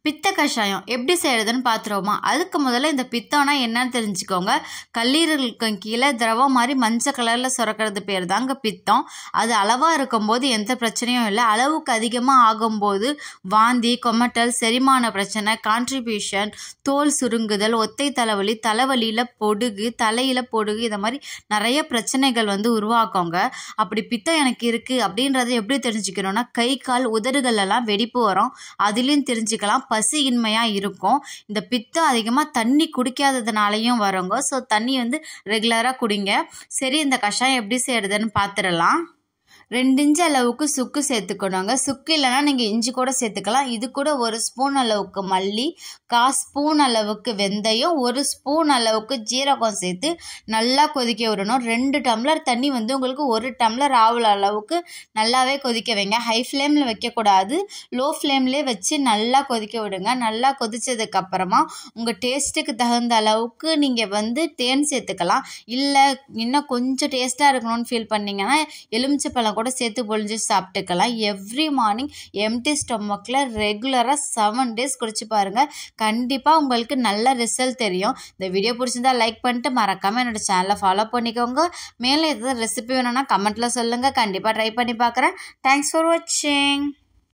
பித்த கஷாயம் எப்படி செய்யறதுன்னு பார்த்துருவோமா? அதுக்கு முதல்ல இந்த பித்தம்னா என்னன்னு தெரிஞ்சுக்கோங்க. கல்லீரலுக்கு கீழே திரவம் மாதிரி மஞ்சள் கலரில் சுரக்கிறது பேர் தாங்க பித்தம். அது அளவாக இருக்கும்போது எந்த பிரச்சனையும் இல்லை. அளவுக்கு அதிகமாக ஆகும்போது வாந்தி, கொமட்டல், செரிமான பிரச்சனை, கான்ட்ரிபியூஷன், தோல் சுருங்குதல், ஒத்தை தலைவலி, தலைவலியில் பொடுகு, தலையில் பொடுகு, இதை மாதிரி நிறைய பிரச்சனைகள் உருவாக்குங்க. அப்படி பித்தம் எனக்கு இருக்குது அப்படின்றத எப்படி தெரிஞ்சுக்கணும்னா, கை கால் உதடுகள் எல்லாம் வெடிப்பு வரும், அதுலேயும் தெரிஞ்சுக்கலாம். பசியின்மையாக இருக்கும். இந்த பித்தம் அதிகமாக தண்ணி குடிக்காததுனாலையும் வருங்க. ஸோ தண்ணி ரெகுலராக குடிங்க. சரி, இந்த கஷாயம் எப்படி செய்யறதுன்னு பார்த்துடலாம். 2 இன்ச்சு அளவுக்கு சுக்கு சேர்த்துக்கணுங்க. சுக்கு இல்லைன்னா நீங்கள் இஞ்சி கூட சேர்த்துக்கலாம். இது கூட 1 ஸ்பூன் அளவுக்கு மல்லி, 1/4 ஸ்பூன் அளவுக்கு வெந்தயம், 1 ஸ்பூன் அளவுக்கு ஜீரகம் சேர்த்து நல்லா கொதிக்க விடணும். 2 டம்ளர் தண்ணி உங்களுக்கு 1 டம்ளர் ஆகுற அளவுக்கு நல்லாவே கொதிக்க வைங்க. ஹை ஃப்ளேமில் வைக்கக்கூடாது, லோ ஃப்ளேம்லேயே வச்சு நல்லா கொதிக்க விடுங்க. நல்லா கொதிச்சதுக்கப்புறமா உங்கள் டேஸ்ட்டுக்கு தகுந்த அளவுக்கு நீங்கள் தேன் சேர்த்துக்கலாம். இல்லை இன்னும் கொஞ்சம் டேஸ்ட்டாக இருக்கணும்னு ஃபீல் பண்ணிங்கன்னா எலுமிச்சைப்பழம் கூட சேர்த்து பொழிஞ்சு சாப்பிட்டுக்கலாம். எவ்ரி மார்னிங் எம்டி ஸ்டொமக்கில் ரெகுலராக 7 days குடிச்சு பாருங்கள். கண்டிப்பாக உங்களுக்கு நல்ல ரிசல்ட் தெரியும். இந்த வீடியோ பிடிச்சிருந்தா லைக் பண்ணிட்டு மறக்காமல் என்னோட சேனலை ஃபாலோ பண்ணிக்கோங்க. மேலே எதாவது ரெசிபி வேணும்னா கமெண்ட்டில் சொல்லுங்கள். கண்டிப்பாக ட்ரை பண்ணி பார்க்குறேன். தேங்க்ஸ் ஃபார் வாட்சிங்.